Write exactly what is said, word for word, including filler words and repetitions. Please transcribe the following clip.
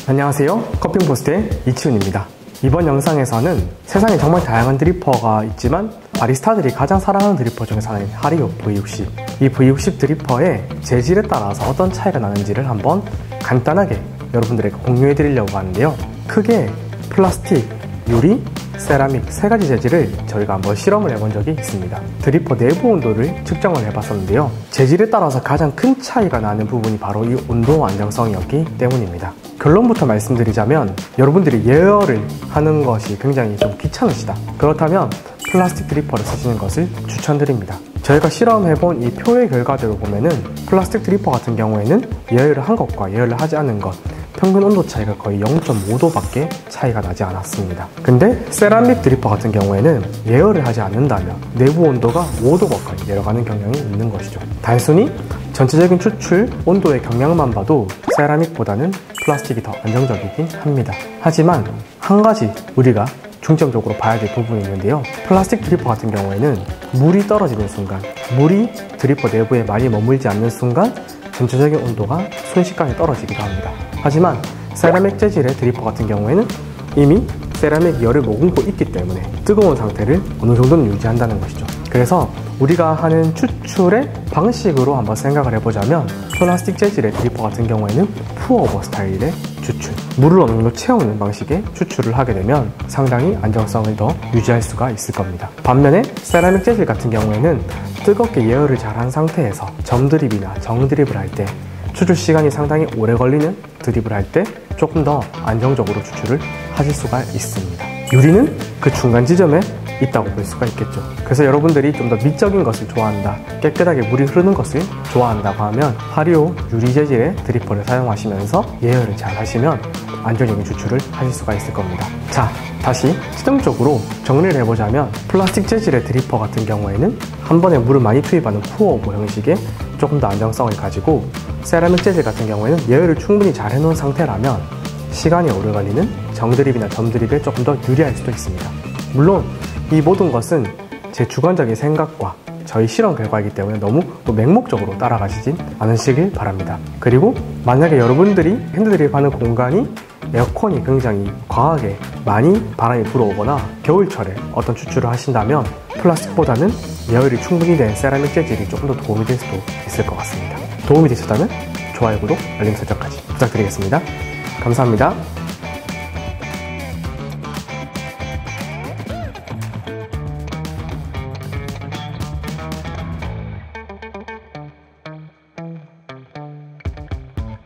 안녕하세요, 커핑포스트의 이치훈입니다. 이번 영상에서는 세상에 정말 다양한 드리퍼가 있지만 바리스타들이 가장 사랑하는 드리퍼 중에서 하나인 하리오 브이 육십. 이 브이 육십 드리퍼의 재질에 따라서 어떤 차이가 나는지를 한번 간단하게 여러분들에게 공유해 드리려고 하는데요. 크게 플라스틱, 유리, 세라믹 세 가지 재질을 저희가 한번 실험을 해본 적이 있습니다. 드리퍼 내부 온도를 측정을 해봤었는데요. 재질에 따라서 가장 큰 차이가 나는 부분이 바로 이 온도 안정성이었기 때문입니다. 결론부터 말씀드리자면 여러분들이 예열을 하는 것이 굉장히 좀 귀찮으시다. 그렇다면 플라스틱 드리퍼를 쓰시는 것을 추천드립니다. 저희가 실험해본 이 표의 결과대로 보면은 플라스틱 드리퍼 같은 경우에는 예열을 한 것과 예열을 하지 않은 것 평균 온도 차이가 거의 영 점 오 도밖에 차이가 나지 않았습니다. 근데 세라믹 드리퍼 같은 경우에는 예열을 하지 않는다면 내부 온도가 오 도 가까이 내려가는 경향이 있는 것이죠. 단순히 전체적인 추출 온도의 경향만 봐도 세라믹보다는 플라스틱이 더 안정적이긴 합니다. 하지만 한 가지 우리가 중점적으로 봐야 될 부분이 있는데요. 플라스틱 드리퍼 같은 경우에는 물이 떨어지는 순간, 물이 드리퍼 내부에 많이 머물지 않는 순간 전체적인 온도가 순식간에 떨어지기도 합니다. 하지만 세라믹 재질의 드리퍼 같은 경우에는 이미 세라믹 열을 머금고 있기 때문에 뜨거운 상태를 어느 정도는 유지한다는 것이죠. 그래서 우리가 하는 추출의 방식으로 한번 생각을 해보자면 플라스틱 재질의 드리퍼 같은 경우에는 푸어오버 스타일의 추출, 물을 어느 정도 채우는 방식의 추출을 하게 되면 상당히 안정성을 더 유지할 수가 있을 겁니다. 반면에 세라믹 재질 같은 경우에는 뜨겁게 예열을 잘한 상태에서 점 드립이나 정 드립을 할 때 추출 시간이 상당히 오래 걸리는 드립을 할 때 조금 더 안정적으로 추출을 하실 수가 있습니다. 유리는 그 중간 지점에 있다고 볼 수가 있겠죠. 그래서 여러분들이 좀 더 미적인 것을 좋아한다, 깨끗하게 물이 흐르는 것을 좋아한다고 하면 하리오 유리 재질의 드리퍼를 사용하시면서 예열을 잘 하시면 안정적인 추출을 하실 수가 있을 겁니다. 자, 다시 최종적으로 정리를 해보자면 플라스틱 재질의 드리퍼 같은 경우에는 한 번에 물을 많이 투입하는 푸어오버 형식의 조금 더 안정성을 가지고, 세라믹 재질 같은 경우에는 예열을 충분히 잘 해놓은 상태라면 시간이 오래 걸리는 정드립이나 점드립에 조금 더 유리할 수도 있습니다. 물론 이 모든 것은 제 주관적인 생각과 저희 실험 결과이기 때문에 너무 또 맹목적으로 따라가시진 않으시길 바랍니다. 그리고 만약에 여러분들이 핸드드립하는 공간이 에어컨이 굉장히 과하게 많이 바람이 불어오거나 겨울철에 어떤 추출을 하신다면 플라스틱보다는 예열이 충분히 된 세라믹 재질이 조금 더 도움이 될 수도 있을 것 같습니다. 도움이 되셨다면 좋아요, 구독, 알림 설정까지 부탁드리겠습니다. 감사합니다.